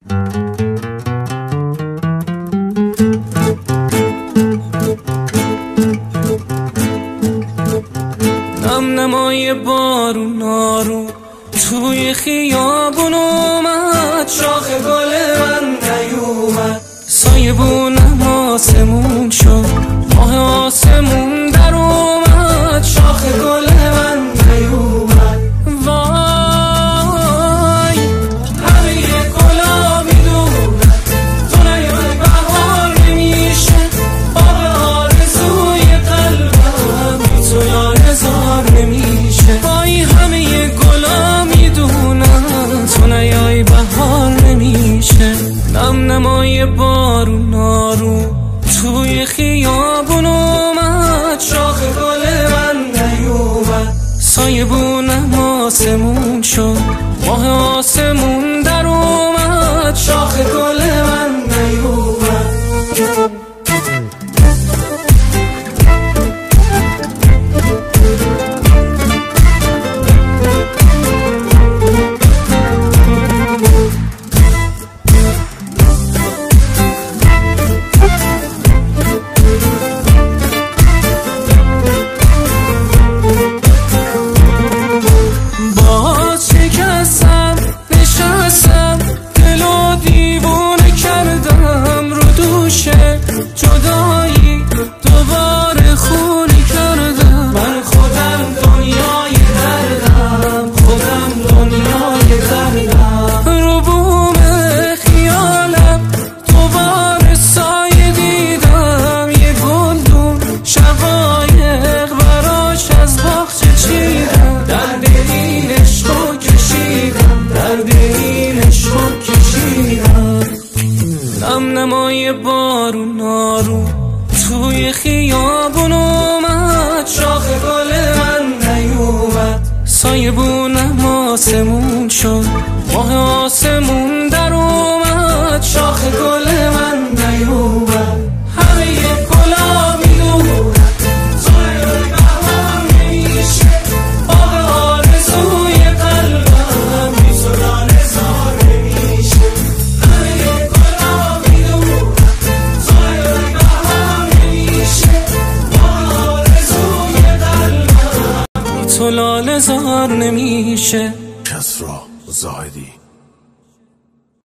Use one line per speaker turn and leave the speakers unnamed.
نمای بارون آروم توی خیابون اومد، شاخ گل من نیومد، سایبونم آسمون شد، ماه آسمون در اومد، شاخ گل من نیومد. وای همه گلا میدونن تو نیای بهار نمیشه، آب آرزوی قلبم بی تو یارزار نمیشه. وای همه گلا میدونن تو نیای بهار نمیشه. نمای بارون آروم توی خیابون اومد، شاخ گل من نیومد، سایبونم آسمون شد، ماه آسمون در اومد، شاخ گل من نیومد. جدایی دوباره خونی کردم، من خودم دنیای دردم، خودم دنیای دردم. رو بوم خیالم دوباره سایه دیدم، یه گلدون شقایق براش از باغچه چیدم، درد این عشقو کشیدم، درد این عشقو کشیدم. نمای بارون آروم توی خیابون اومد، شاخ گل من نیومد، سایبونم آسمون شد، ماه آسمون در اومد، شاخ گل من نیومد. همه گلا میدونن تو نیای بهار نمیشه، آب آرزوی قلبم بی تو یارزار نمیشه. تو لاله زار نمیشه.
کسری زاهدی.